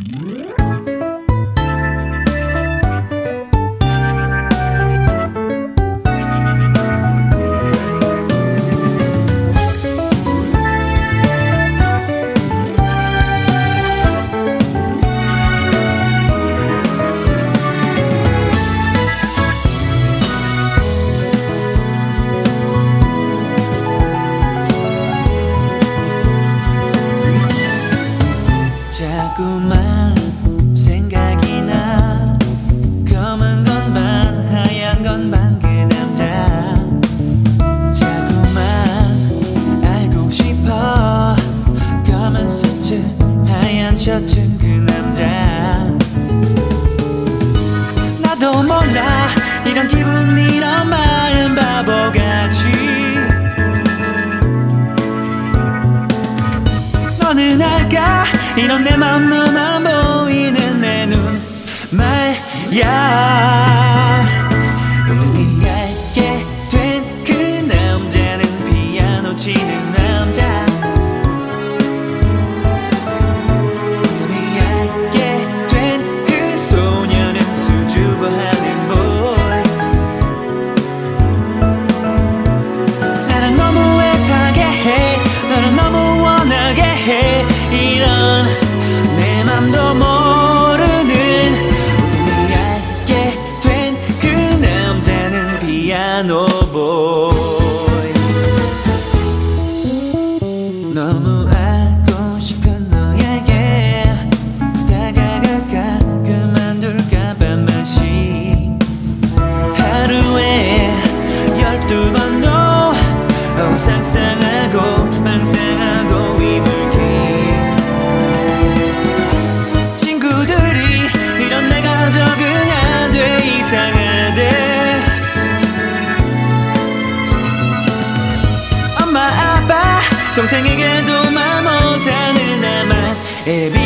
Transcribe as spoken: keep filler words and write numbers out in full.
자꾸만 생각이 나. 검은 건 반 하얀 건 반 그 남자. 자꾸만 알고 싶어. 검은 수트 하얀 셔츠 그 남자. 나도 몰라 이런 기분 이런 마음 바보같이. 너는 알까 이런 내 맘 너만 보이는 내 눈 말야. 우리 알게 된 그 남자는 피아노 치는 남자. 우리 알게 된 그 소녀는 수줍어하는 boy. 나랑 너무 애타게 해. 너를 너무 원하게 해. 이런 내 맘도 모르는 우리 알게 된 그 남자는 피아노 보이. 너무 알고 싶은 너에게 다가갈까 그만둘까 밤마시. 하루에 열두 번도 어, 상상하고 망상하고 이불킥. 친구들이 이런 내가 적응 안 돼 이상하대. 엄마 아빠 동생에게도 말 못하는 나만 애비